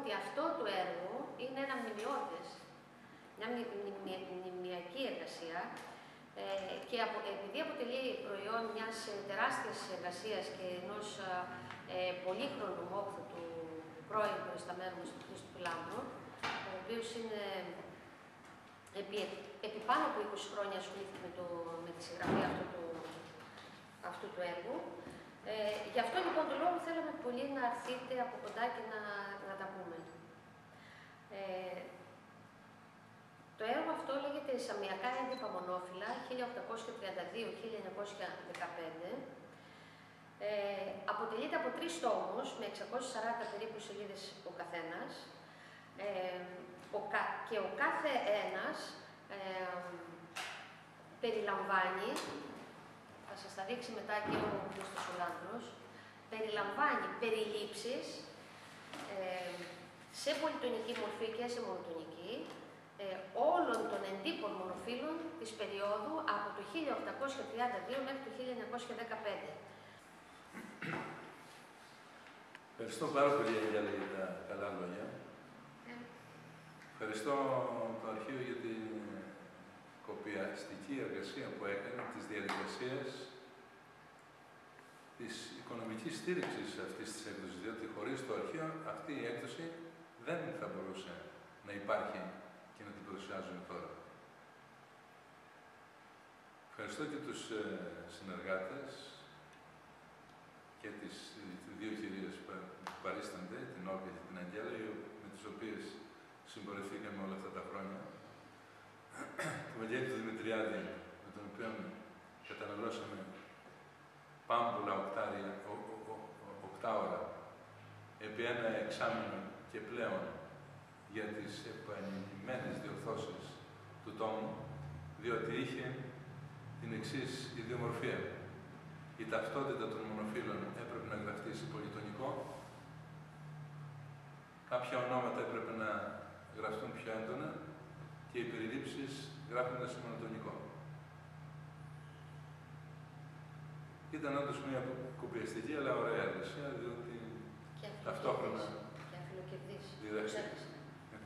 ότι αυτό το έργο είναι ένα μνημειώδες, μια μνημειακή εργασία και επειδή αποτελεί προϊόν μιας τεράστιας εργασίας και ενός πολύχρονου μόχθου του πρώην προϊσταμένου μας του Χρήστου του Λάμπρου, ο οποίος είναι επί πάνω από 20 χρόνια ασχολήθηκε με τη συγγραφή αυτού του έργου. Γι' αυτό λοιπόν το λόγο θέλαμε πολύ να έρθετε από κοντά και να τα πούμε. Το έργο αυτό λέγεται «Σαμιακά έντυπα μονόφυλλα 1832-1915». Αποτελείται από 3 τόμους με 640 περίπου σελίδες ο καθένας και ο κάθε ένας περιλαμβάνει, θα σας τα δείξει μετά και ο Χρήστος ο Λάμπρος, περιλαμβάνει περιλήψεις σε πολυτονική μορφή και σε μονοτονική όλων των εντύπων μονοφύλων της περίοδου από το 1832 μέχρι το 1915. Ευχαριστώ πάρα πολύ για τα καλά λόγια. Ευχαριστώ το Αρχείο για την κοπιαστική εργασία που έκανε, της διαδικασίας της οικονομικής στήριξης αυτής της έκδοσης, διότι χωρίς το Αρχείο αυτή η έκδοση δεν θα μπορούσε να υπάρχει και να την παρουσιάζουμε τώρα. Ευχαριστώ και τους συνεργάτες και τις δύο κυρίες που παρίστανται, την Όλγα και την Αγγέλα, με τις οποίες συμπορευθήκαμε όλα αυτά τα χρόνια. Τον Βαγγέλη του Δημητριάδη, με τον οποίο καταναλώσαμε πάμπολα οκτάωρα επί ένα εξάμηνο και πλέον για τις επανειλημμένες διορθώσεις του τόμου, διότι είχε την εξής ιδιομορφία. Η ταυτότητα των μονοφύλων έπρεπε να γραφτεί σε πολυτονικό, κάποια ονόματα έπρεπε να γραφτούν πιο έντονα και οι περιλήψεις γράφονται σε μονοτονικό. Ήταν όντως μια κοπιαστική αλλά ωραία εργασία, διότι ταυτόχρονα διδαχτήκες.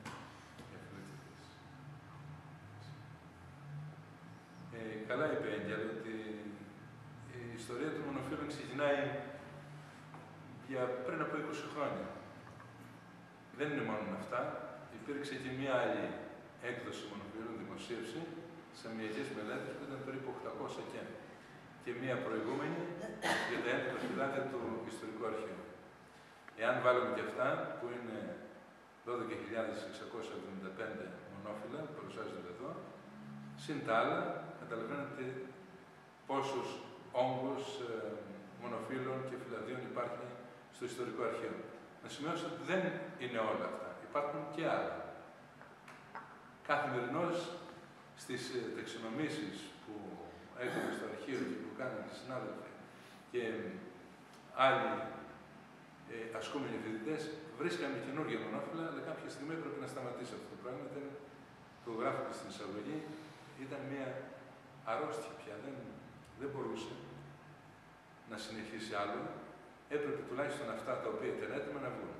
Καλά είπε η Αγγέλα ότι η ιστορία των μονοφύλων ξεκινάει για πριν από 20 χρόνια. Δεν είναι μόνο αυτά. Υπήρξε και μία άλλη έκδοση μονοφύλων, δημοσίευση, σαμιακές μελέτες που ήταν περίπου 800 και μία προηγούμενη για τα έντυπα φυλάδια του Ιστορικού Αρχείου. Εάν βάλουμε και αυτά, που είναι 12.675 μονόφυλλα, που παρουσιάζονται εδώ, συν τα άλλα, καταλαβαίνετε πόσους όγκους μονοφύλων και φυλαδίων υπάρχει στο Ιστορικό Αρχείο. Να σημειώσω ότι δεν είναι όλα αυτά. Υπάρχουν και άλλα. Καθημερινώς στις ταξινομήσεις που έχουμε στο αρχείο και που κάνουν οι συνάδελφοι και άλλοι ασκούμενοι φοιτητές, βρίσκαμε καινούργια μονόφυλλα, αλλά κάποια στιγμή έπρεπε να σταματήσει αυτό το πράγμα. Το γράφω και στην εισαγωγή. Ήταν μια αρρώστια πια. Δεν μπορούσε να συνεχίσει άλλο. Έπρεπε τουλάχιστον αυτά τα οποία ήταν έτοιμα να βγουν.